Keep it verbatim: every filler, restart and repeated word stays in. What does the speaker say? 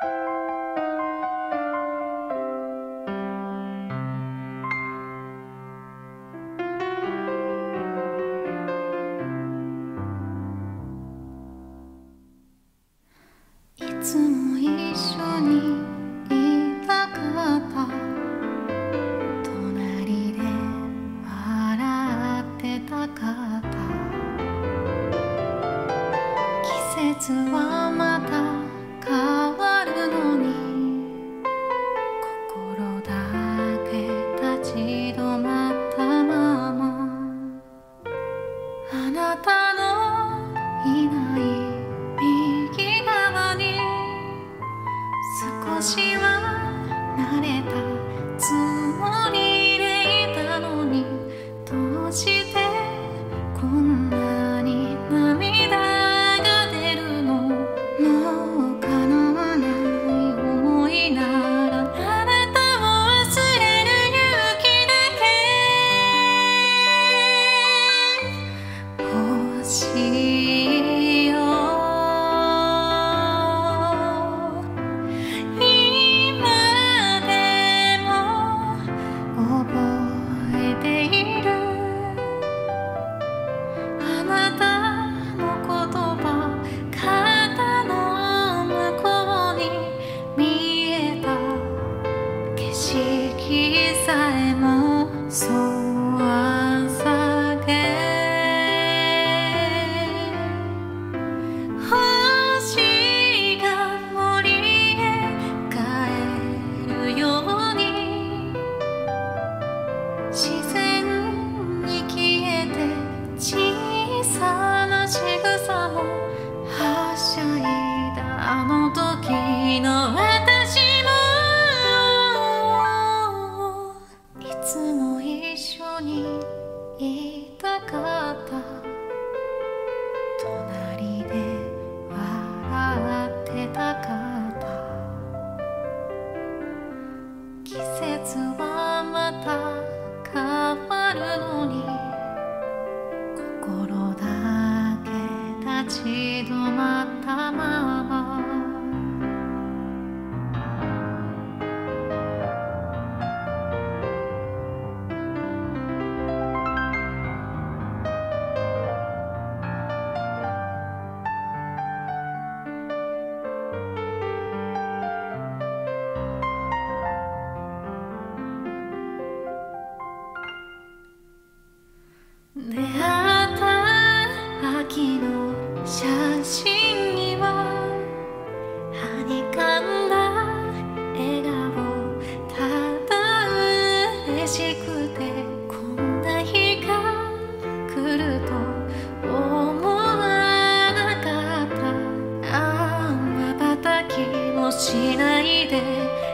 いつも一緒にいたかった、隣で笑ってたかった。季節はまた変わるのに、心だけ立ち止まったまま。あなたのいない右側に少しは慣れたつもりでいたのに、どうしてこんなに涙が出るの。もう叶わない思いなら、あなたを忘れる勇気だけ欲しいよ。今でも覚えている、あなたの言葉、肩の向こうに見えた景色さえもそう朝げ。星が森へ帰るように、自然に消えて小さな仕草もはしゃいだあの時の私も、いつも一緒にいたかった、隣で笑ってたかった。季節はまた変わるのに、心だけ立ち止まったまま。出会った秋の写真には、はにかんだ笑顔、ただ嬉しくて、こんな日が来ると思わなかった。ああ、瞬きもしないで